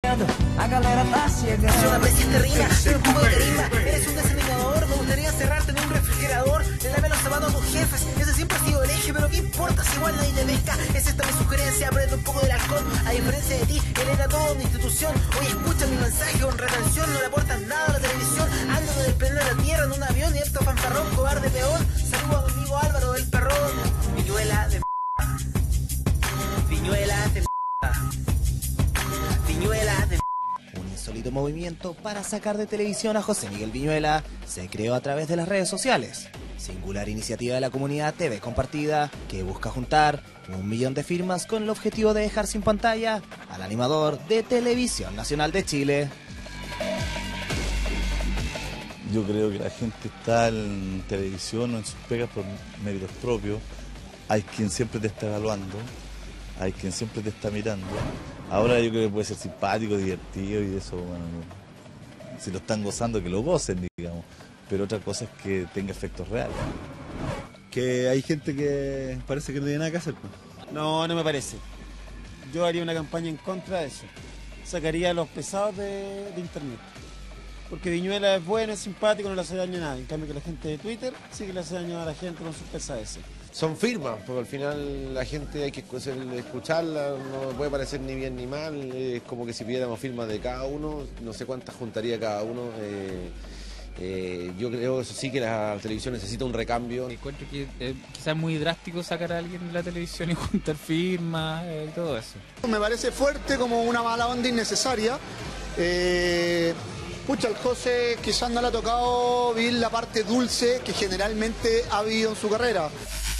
A galera tá chegando. Yo no apreciaste rima, pero un poco de carisma. Eres un desanimador, me gustaría encerrarte en un refrigerador. Le lave los zapatos a tus jefes, ese siempre ha sido el eje. Pero qué importa si igual nadie te pesca. Es esta mi sugerencia, aprende un poco del alcohol. A diferencia de ti, él era toda una institución. Hoy escucha mi mensaje con retención. No le aportas nada a la televisión. Ando del pleno de la tierra en un avión y esto fanfarrón, cobarde peón. Saludo a mi amigo Álvaro del Perrón. Viñuela de Viñuela de Viñuela de Un insólito movimiento para sacar de televisión a José Miguel Viñuela se creó a través de las redes sociales. Singular iniciativa de la comunidad TV Compartida que busca juntar 1 millón de firmas con el objetivo de dejar sin pantalla al animador de Televisión Nacional de Chile. Yo creo que la gente está en televisión o en sus pegas por méritos propios. Hay quien siempre te está evaluando, hay quien siempre te está mirando. Ahora yo creo que puede ser simpático, divertido y eso, bueno, si lo están gozando, que lo gocen, digamos. Pero otra cosa es que tenga efectos reales. Que hay gente que parece que no tiene nada que hacer. Pues. No, no me parece. Yo haría una campaña en contra de eso. Sacaría a los pesados de internet. Porque Viñuela es bueno, es simpático, no le hace daño a nadie. En cambio que la gente de Twitter sí que le hace daño a la gente con sus pesadeces. Son firmas, porque al final la gente hay que escucharla, no puede parecer ni bien ni mal. Es como que si pidiéramos firmas de cada uno, no sé cuántas juntaría cada uno. Yo creo eso sí que la televisión necesita un recambio. Encuentro que quizás es muy drástico sacar a alguien de la televisión y juntar firmas y todo eso. Me parece fuerte, como una mala onda innecesaria. Pucha, al José quizás no le ha tocado vivir la parte dulce que generalmente ha vivido en su carrera.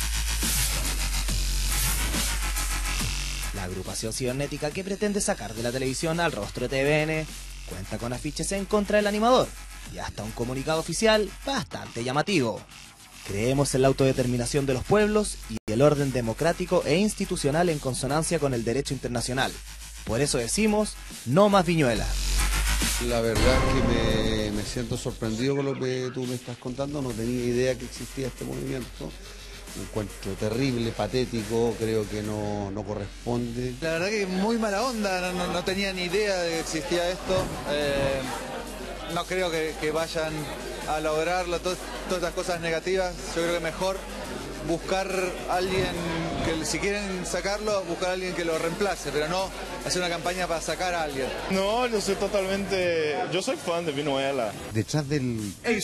La agrupación cibernética que pretende sacar de la televisión al rostro de TVN cuenta con afiches en contra del animador y hasta un comunicado oficial bastante llamativo. Creemos en la autodeterminación de los pueblos y el orden democrático e institucional en consonancia con el derecho internacional. Por eso decimos, no más Viñuela. La verdad es que me siento sorprendido con lo que tú me estás contando. No tenía idea que existía este movimiento. Un encuentro terrible, patético, creo que no corresponde. La verdad que muy mala onda, no tenía ni idea de que existía esto. No creo que vayan a lograrlo, todas estas cosas negativas. Yo creo que mejor buscar a alguien que, si quieren sacarlo, buscar a alguien que lo reemplace, pero no hacer una campaña para sacar a alguien. No, yo soy fan de Viñuela. Detrás del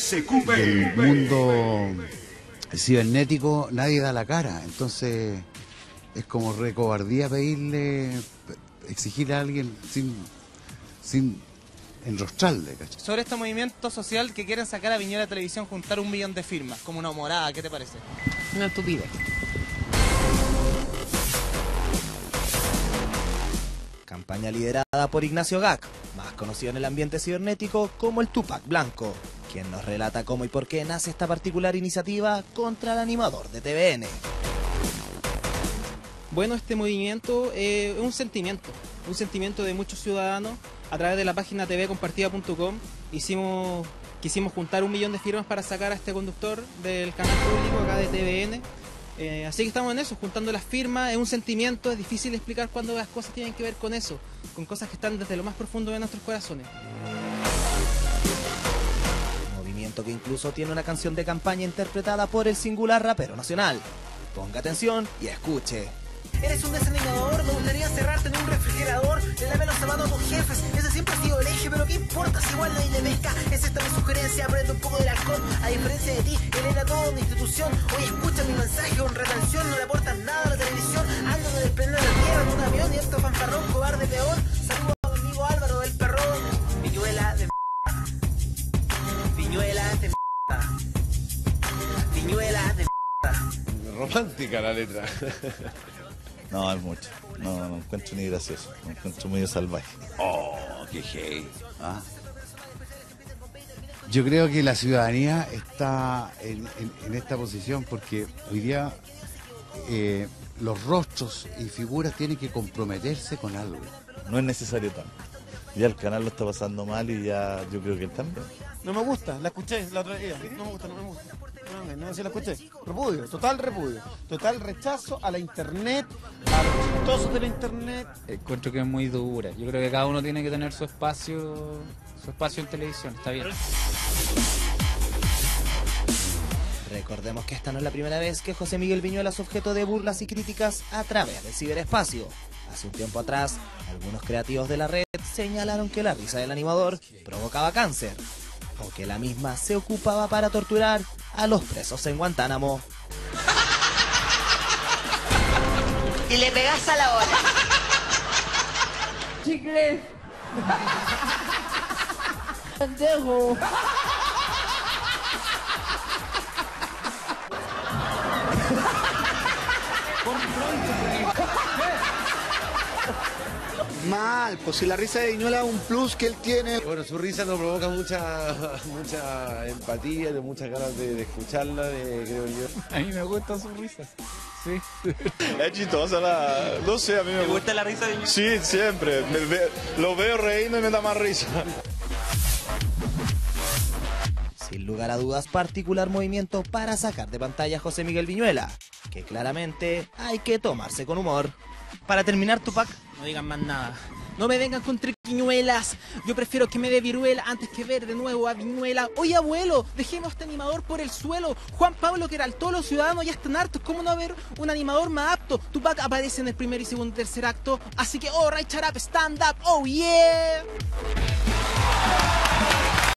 mundo cibernético nadie da la cara, entonces es como recobardía exigirle a alguien sin enrostrarle, ¿cachai? Sobre este movimiento social que quieren sacar a Viñuela de televisión, juntar 1 millón de firmas, como una morada, ¿qué te parece? Una estupidez. Campaña liderada por Ignacio Gac, más conocido en el ambiente cibernético como el Tupac Blanco, quien nos relata cómo y por qué nace esta particular iniciativa contra el animador de TVN. Bueno, este movimiento es un sentimiento de muchos ciudadanos. A través de la página tvcompartida.com quisimos juntar 1 millón de firmas para sacar a este conductor del canal público acá de TVN. Así que estamos en eso, juntando las firmas. Es un sentimiento, es difícil explicar cuándo las cosas tienen que ver con eso, con cosas que están desde lo más profundo de nuestros corazones. Movimiento que incluso tiene una canción de campaña interpretada por el singular rapero nacional. Ponga atención y escuche. Eres un desanimador, me gustaría encerrarte en un refrigerador. Le lave los zapatos a tus jefes, ese siempre ha sido el eje. Pero qué importa si igual nadie te pesca. Es esta mi sugerencia, aprende un poco del alcohol. A diferencia de ti, él era toda una institución. Hoy escucha mi mensaje con retención. No le aportas nada a la televisión. Ando del pleno de la tierra en un avión y esto fanfarrón, cobarde peón. Saludo a mi amigo Álvaro del Perrón. Viñuela de Viñuela de Viñuela de Romántica la letra. No, es mucho. No encuentro ni gracioso. Me encuentro medio salvaje. Oh, qué gay. ¿Ah? Yo creo que la ciudadanía está en esta posición porque hoy día los rostros y figuras tienen que comprometerse con algo. No es necesario tanto. Ya el canal lo está pasando mal y ya yo creo que él también. No me gusta, la escuché la otra día. No me gusta. imágenes, no sé si la escuché. Repudio, total repudio. Total rechazo a la internet, a los chistosos de la internet. Encuentro que es muy dura. Yo creo que cada uno tiene que tener su espacio en televisión, está bien. Recordemos que esta no es la primera vez que José Miguel Viñuela es objeto de burlas y críticas a través del ciberespacio. Hace un tiempo atrás, algunos creativos de la red señalaron que la risa del animador provocaba cáncer, o que la misma se ocupaba para torturar a los presos en Guantánamo. Y le pegas a la hora. Chicle. Pendejo. Mal, pues si la risa de Viñuela es un plus que él tiene. Bueno, su risa nos provoca mucha empatía, muchas ganas de escucharla, creo yo. A mí me gustan sus risas. Sí. Es chistosa no sé, a mí me gusta la risa de Viñuela? Sí, siempre. Lo veo reírme y me da más risa. Sin lugar a dudas, particular movimiento para sacar de pantalla a José Miguel Viñuela, que claramente hay que tomarse con humor. Para terminar, Tupac, no digan más nada. No me vengan con triquiñuelas. Yo prefiero que me dé viruela antes que ver de nuevo a Viñuela. Oye, abuelo, dejemos a este animador por el suelo. Juan Pablo, que era todos los ciudadanos ya están hartos. ¿Cómo no haber un animador más apto? Tupac aparece en el primer y segundo y tercer acto. Así que, oh, right, shut up, stand up, oh yeah.